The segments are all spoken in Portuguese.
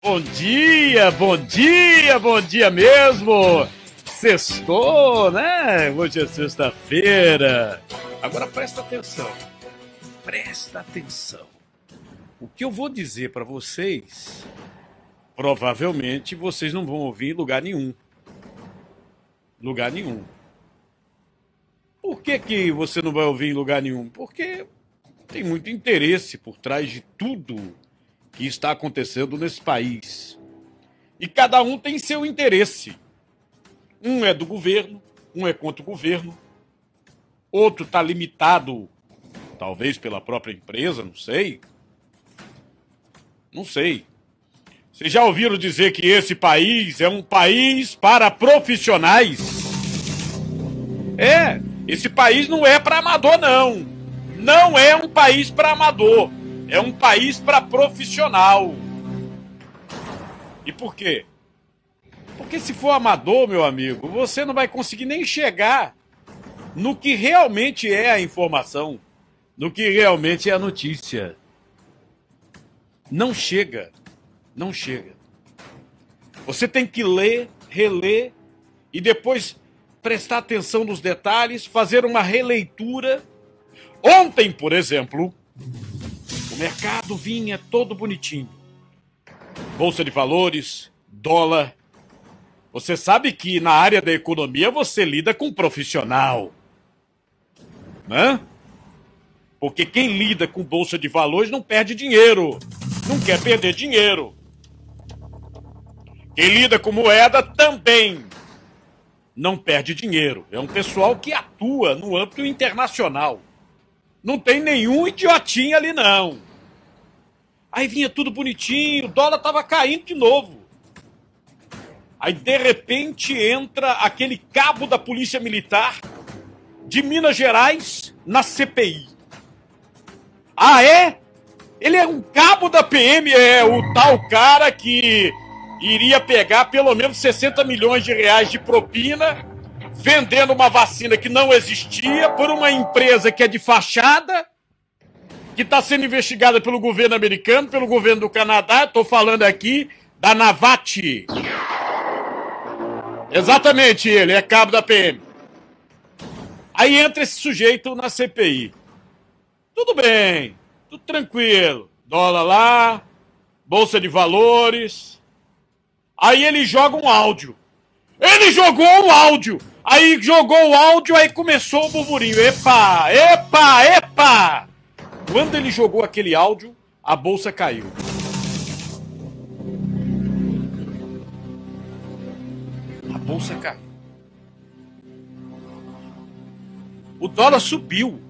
Bom dia mesmo! Sextou, né? Hoje é sexta-feira. Agora presta atenção. O que eu vou dizer para vocês, provavelmente vocês não vão ouvir em lugar nenhum. Por que você não vai ouvir em lugar nenhum? Porque tem muito interesse por trás de tudo que está acontecendo nesse país. E cada um tem seu interesse. Um é do governo, um é contra o governo, outro está limitado, talvez pela própria empresa, não sei. Vocês já ouviram dizer que esse país é um país para profissionais? Esse país não é para amador, não. Não é um país para amador. É um país para profissional. E por quê? Porque se for amador, meu amigo, você não vai conseguir nem chegar no que realmente é a informação, no que realmente é a notícia. Não chega. Você tem que ler, reler e depois prestar atenção nos detalhes, fazer uma releitura. Ontem, por exemplo, o mercado vinha todo bonitinho. Bolsa de valores, dólar. Você sabe que na área da economia você lida com um profissional, né? Porque quem lida com bolsa de valores não perde dinheiro, não quer perder dinheiro. Quem lida com moeda também não perde dinheiro. É um pessoal que atua no âmbito internacional. Não tem nenhum idiotinho ali, não. Aí vinha tudo bonitinho, o dólar tava caindo de novo. Aí, de repente, entra aquele cabo da Polícia Militar de Minas Gerais na CPI. Ah, é? Ele é um cabo da PM, é o tal cara que iria pegar pelo menos 60 milhões de reais de propina, vendendo uma vacina que não existia por uma empresa que é de fachada, que está sendo investigada pelo governo americano, pelo governo do Canadá. Estou falando aqui da Navati. Exatamente, ele é cabo da PM. Aí entra esse sujeito na CPI. Tudo bem, tudo tranquilo. Dólar lá, bolsa de valores. Aí ele joga um áudio. Aí jogou o áudio, aí começou o burburinho. Epa! Quando ele jogou aquele áudio, a bolsa caiu. O dólar subiu.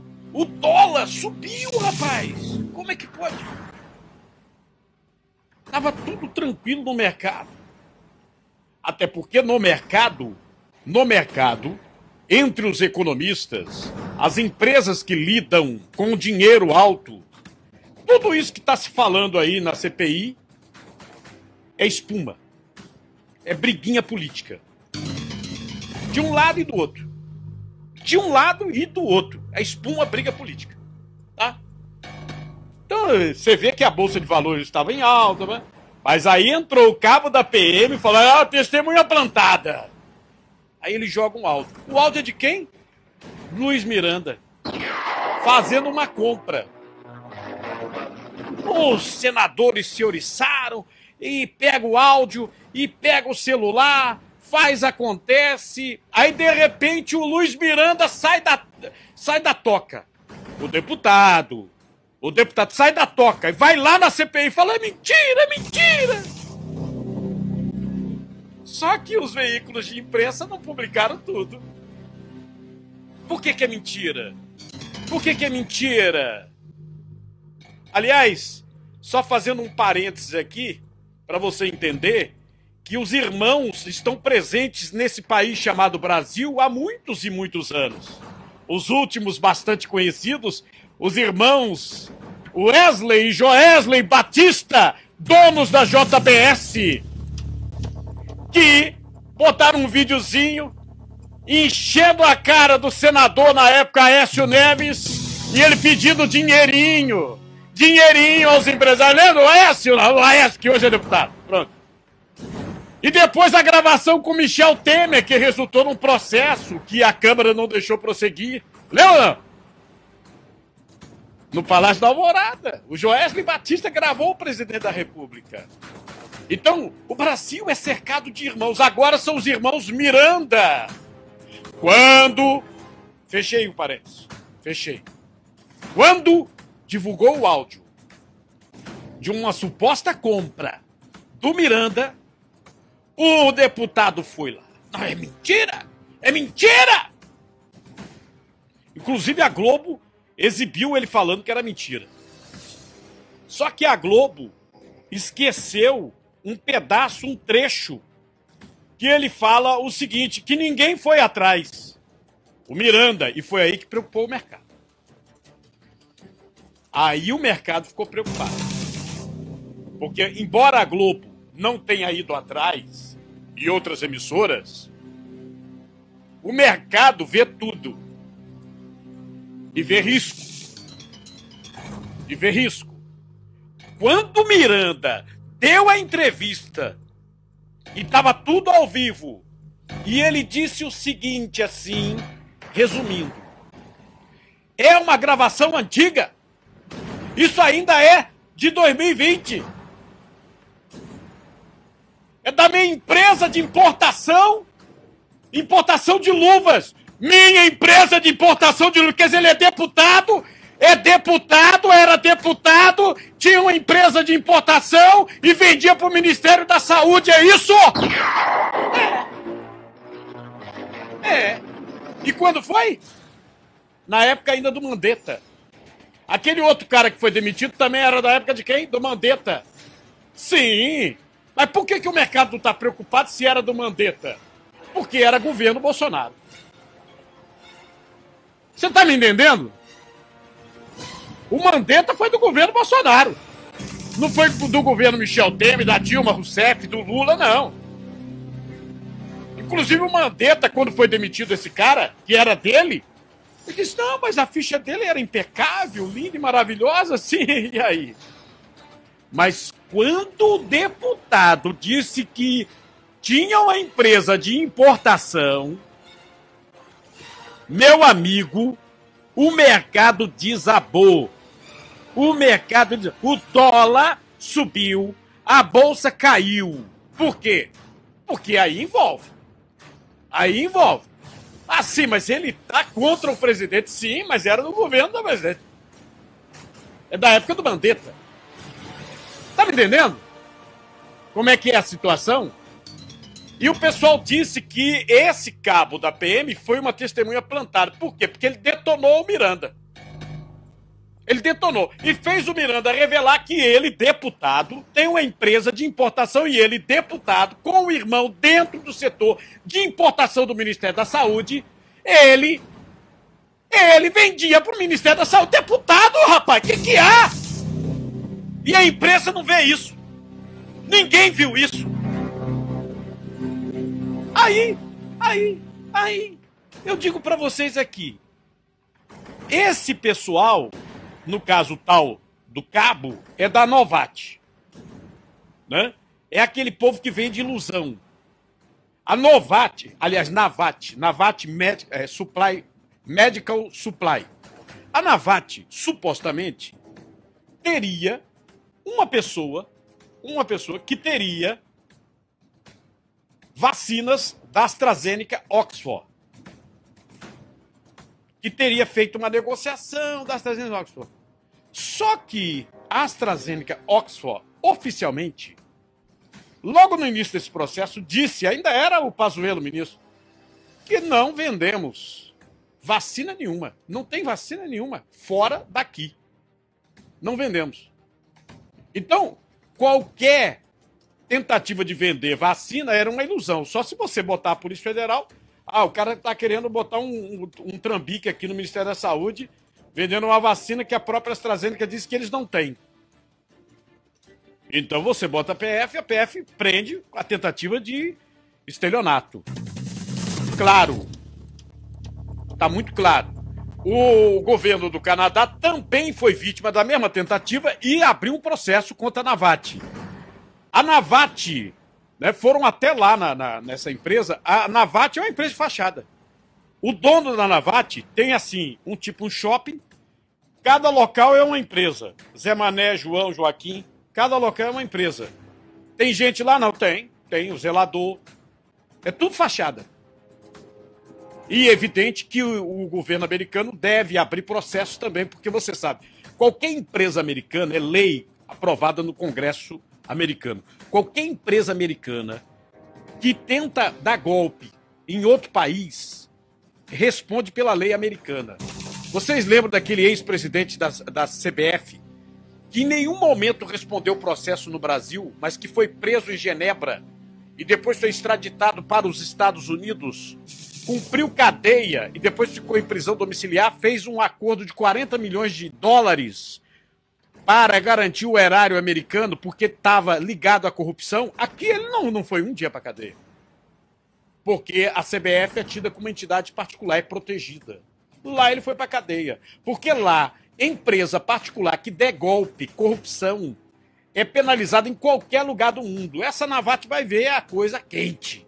Rapaz. Como é que pode? Tava tudo tranquilo no mercado. Até porque no mercado, entre os economistas, as empresas que lidam com dinheiro alto, tudo isso que está se falando aí na CPI é espuma. É briguinha política. De um lado e do outro. É espuma, briga política. Tá? Então, você vê que a Bolsa de Valores estava em alta, né? Mas aí entrou o cabo da PM e falou, testemunha plantada. Aí ele joga um áudio. O áudio é de quem? Luiz Miranda. Fazendo uma compra. Os senadores se oriçaram e pega o áudio e pega o celular, acontece. Aí, de repente, o Luiz Miranda sai da toca. O deputado sai da toca e vai lá na CPI e fala, é mentira. Só que os veículos de imprensa não publicaram tudo. Por que é mentira? Aliás, só fazendo um parênteses aqui, para você entender que os irmãos estão presentes nesse país chamado Brasil há muitos e muitos anos. Os últimos bastante conhecidos, os irmãos Wesley e Joesley Batista, donos da JBS, que botaram um videozinho enchendo a cara do senador na época, Aécio Neves, e ele pedindo dinheirinho aos empresários. Lembra o Aécio que hoje é deputado? Pronto. E depois a gravação com Michel Temer, que resultou num processo que a Câmara não deixou prosseguir. Lembra? No Palácio da Alvorada. O Joesley Batista gravou o presidente da República. Então, o Brasil é cercado de irmãos. Agora são os irmãos Miranda. Quando... Fechei o parênteses. Fechei. Quando divulgou o áudio de uma suposta compra do Miranda, o deputado foi lá. Não, é mentira! É mentira! Inclusive a Globo exibiu ele falando que era mentira. Só que a Globo esqueceu um pedaço, um trecho, que ele fala o seguinte, que ninguém foi atrás. O Miranda, e foi aí que preocupou o mercado. Aí o mercado ficou preocupado. Porque, embora a Globo não tenha ido atrás, e outras emissoras, o mercado vê tudo. E vê risco. E vê risco. Quando o Miranda deu a entrevista e estava tudo ao vivo, e ele disse o seguinte assim, resumindo. É uma gravação antiga. Isso ainda é de 2020. É da minha empresa de importação. Importação de luvas. Minha empresa de importação de luvas. Quer dizer, ele é deputado, era deputado, tinha uma empresa de importação e vendia para o Ministério da Saúde, é isso? É. E quando foi? Na época ainda do Mandetta. Aquele outro cara que foi demitido também era da época de quem? Do Mandetta. Sim. Mas por que o mercado não está preocupado se era do Mandetta? Porque era governo Bolsonaro. Você está me entendendo? O Mandetta foi do governo Bolsonaro. Não foi do governo Michel Temer, da Dilma Rousseff, do Lula, não. Inclusive o Mandetta, quando foi demitido esse cara, que era dele, ele disse, não, mas a ficha dele era impecável, linda e maravilhosa, sim, e aí? Mas quando o deputado disse que tinha uma empresa de importação, meu amigo, o mercado desabou. O dólar subiu, a bolsa caiu. Por quê? Porque aí envolve. Ah, sim, mas ele tá contra o presidente. Sim, mas era do governo do presidente. É da época do Mandetta. Tá me entendendo? Como é que é a situação? E o pessoal disse que esse cabo da PM foi uma testemunha plantada. Por quê? Porque ele detonou o Miranda. Ele detonou. E fez o Miranda revelar que ele, deputado, tem uma empresa de importação e ele, deputado, com o irmão dentro do setor de importação do Ministério da Saúde, ele vendia pro Ministério da Saúde. Deputado, rapaz, que há? E a imprensa não vê isso. Ninguém viu isso. Aí, eu digo pra vocês aqui, esse pessoal, no caso tal do cabo, é da Novat, né? É aquele povo que vende ilusão. A Novat, aliás, Navat Medical Supply. A Navat, supostamente, teria uma pessoa que teria vacinas da AstraZeneca Oxford. Que teria feito uma negociação da AstraZeneca Oxford. Só que a AstraZeneca Oxford, oficialmente, logo no início desse processo, disse, ainda era o Pazuello ministro, que não vendemos vacina nenhuma. Não tem vacina nenhuma fora daqui. Não vendemos. Então, qualquer tentativa de vender vacina era uma ilusão. Só se você botar a Polícia Federal, o cara está querendo botar um trambique aqui no Ministério da Saúde, vendendo uma vacina que a própria AstraZeneca disse que eles não têm. Então você bota a PF prende a tentativa de estelionato. Claro. Está muito claro. O governo do Canadá também foi vítima da mesma tentativa e abriu um processo contra a Navat. A Navat, né, foram até lá nessa empresa. A Navat é uma empresa de fachada. O dono da Navat tem, assim, um shopping. Cada local é uma empresa. Zé Mané, João, Joaquim. Cada local é uma empresa. Tem gente lá? Não, tem. Tem o zelador. É tudo fachada. E é evidente que o governo americano deve abrir processos também, porque você sabe, qualquer empresa americana é lei aprovada no Congresso americano. Qualquer empresa americana que tenta dar golpe em outro país responde pela lei americana. Vocês lembram daquele ex-presidente da CBF que em nenhum momento respondeu o processo no Brasil, mas que foi preso em Genebra e depois foi extraditado para os Estados Unidos, cumpriu cadeia e depois ficou em prisão domiciliar, fez um acordo de 40 milhões de dólares para garantir o erário americano, porque estava ligado à corrupção. Aqui ele não foi um dia para cadeia. Porque a CBF é tida como uma entidade particular, é protegida. Lá ele foi para cadeia. Porque lá, empresa particular que der golpe, corrupção, é penalizada em qualquer lugar do mundo. Essa Navat vai ver a coisa quente.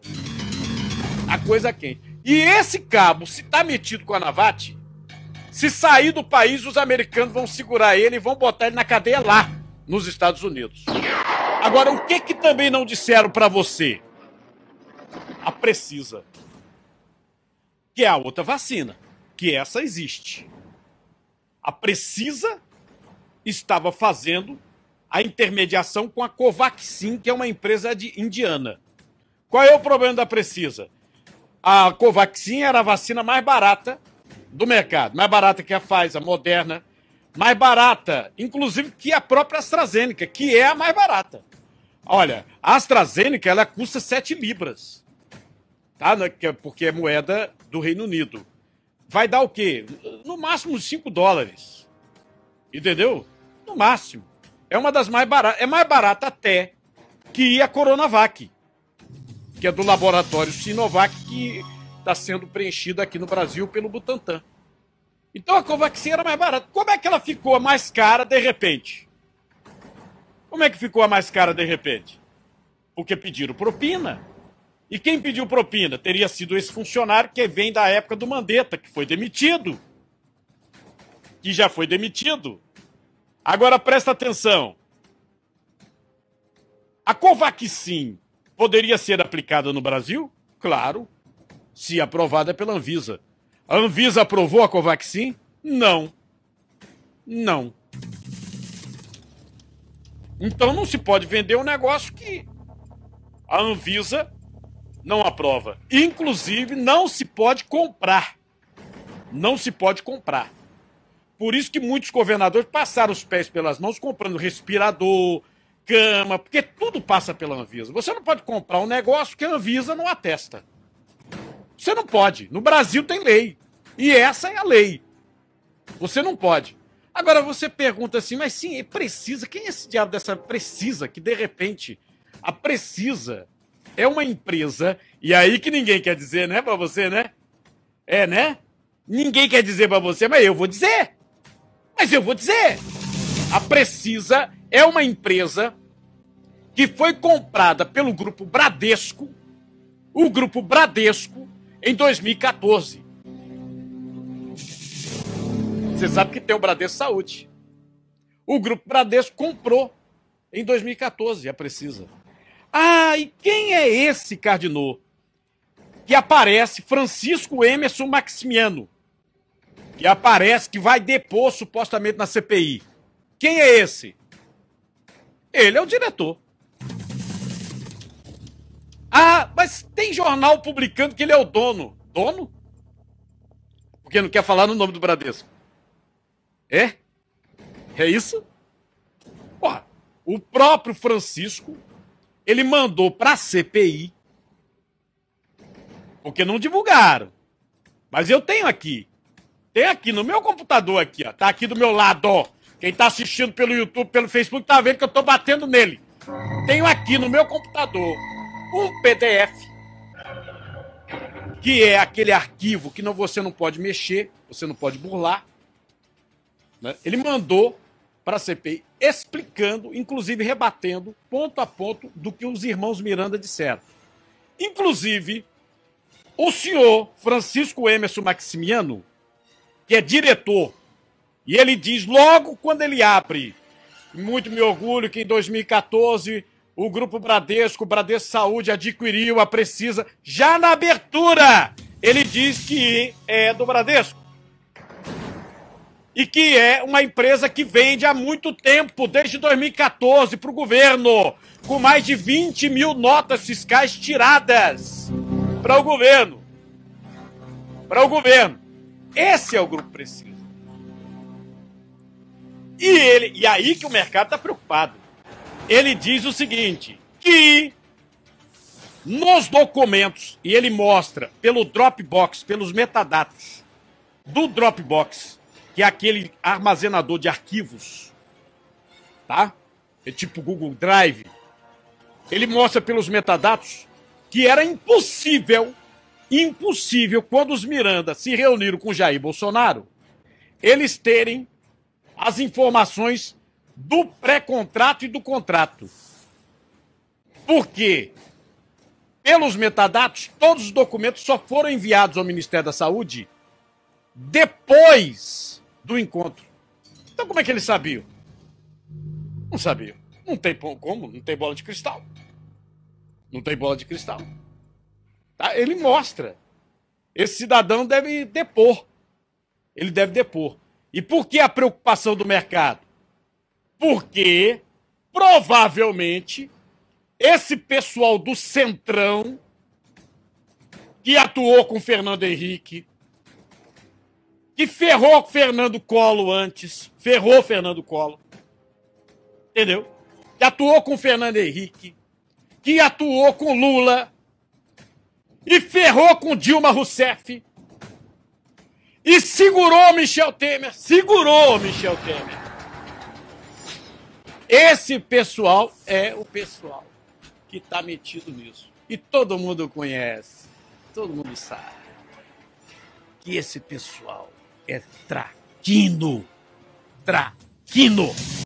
A coisa quente. E esse cabo, se tá metido com a Navat, se sair do país, os americanos vão segurar ele e vão botar ele na cadeia lá, nos Estados Unidos. Agora, o que também não disseram para você? A Precisa. Que é a outra vacina. Que essa existe. A Precisa estava fazendo a intermediação com a Covaxin, que é uma empresa indiana. Qual é o problema da Precisa? A Covaxin era a vacina mais barata do mercado. Mais barata que a Pfizer, a Moderna. Mais barata, inclusive, que a própria AstraZeneca, que é a mais barata. Olha, a AstraZeneca, ela custa 7 libras. Tá? Porque é moeda do Reino Unido. Vai dar o quê? No máximo 5 dólares. Entendeu? No máximo. É uma das mais baratas. É mais barata até que a Coronavac, que é do laboratório Sinovac, que está sendo preenchida aqui no Brasil pelo Butantan. Então a Covaxin era mais barata. Como é que ela ficou a mais cara de repente? Como é que ficou a mais cara de repente? Porque pediram propina. E quem pediu propina? Teria sido esse funcionário que vem da época do Mandetta, que foi demitido. Que já foi demitido. Agora presta atenção. A Covaxin poderia ser aplicada no Brasil? Claro, se aprovada pela Anvisa. A Anvisa aprovou a Covaxin? Não. Não. Então não se pode vender um negócio que a Anvisa não aprova. Inclusive, não se pode comprar. Não se pode comprar. Por isso que muitos governadores passaram os pés pelas mãos comprando respirador, cama, porque tudo passa pela Anvisa. Você não pode comprar um negócio que a Anvisa não atesta. Você não pode. No Brasil tem lei. E essa é a lei. Você não pode. Agora você pergunta assim, mas sim, é Precisa. Quem é esse diabo dessa Precisa que de repente a Precisa é uma empresa, e aí que ninguém quer dizer, né, pra você, né? É, né? Ninguém quer dizer pra você, mas eu vou dizer. Mas eu vou dizer. A Precisa é uma empresa que foi comprada pelo Grupo Bradesco, o Grupo Bradesco, em 2014. Você sabe que tem o Bradesco Saúde. O Grupo Bradesco comprou em 2014 a Precisa. Ah, e quem é esse Cardinô que aparece? Francisco Emerson Maximiano, que aparece, que vai depor supostamente na CPI. Quem é esse? Ele é o diretor. Ah, mas tem jornal publicando que ele é o dono. Dono? Porque não quer falar no nome do Bradesco. É? É isso? Ó, o próprio Francisco, ele mandou para a CPI, porque não divulgaram. Mas eu tenho aqui. Tem aqui no meu computador aqui, ó. Tá aqui do meu lado, ó. Quem tá assistindo pelo YouTube, pelo Facebook, tá vendo que eu tô batendo nele. Tenho aqui no meu computador um PDF, que é aquele arquivo que você não pode mexer, você não pode burlar. Né? Ele mandou para a CPI, explicando, inclusive rebatendo, ponto a ponto, do que os irmãos Miranda disseram. Inclusive, o senhor Francisco Emerson Maximiano, que é diretor, e ele diz logo quando ele abre, muito me orgulho que em 2014 o Grupo Bradesco, Bradesco Saúde, adquiriu a Precisa, já na abertura, ele diz que é do Bradesco. E que é uma empresa que vende há muito tempo, desde 2014, para o governo, com mais de 20 mil notas fiscais tiradas para o governo. Para o governo. Esse é o Grupo Precisa. E aí que o mercado está preocupado. Ele diz o seguinte, que nos documentos, e ele mostra pelo Dropbox, pelos metadados do Dropbox, que é aquele armazenador de arquivos, tá? É tipo Google Drive. Ele mostra pelos metadados que era impossível, quando os Miranda se reuniram com Jair Bolsonaro, eles terem as informações do pré-contrato e do contrato. Por quê? Pelos metadados, todos os documentos só foram enviados ao Ministério da Saúde depois do encontro. Então como é que eles sabiam? Não sabiam. Não tem como, não tem bola de cristal. Não tem bola de cristal. Tá? Ele mostra. Esse cidadão deve depor. Ele deve depor. E por que a preocupação do mercado? Porque, provavelmente, esse pessoal do Centrão, que atuou com Fernando Henrique, que ferrou Fernando Collor antes, ferrou Fernando Collor, entendeu? Que atuou com Fernando Henrique, que atuou com Lula, e ferrou com Dilma Rousseff, e segurou Michel Temer, Esse pessoal é o pessoal que está metido nisso. E todo mundo conhece, todo mundo sabe que esse pessoal é traquino.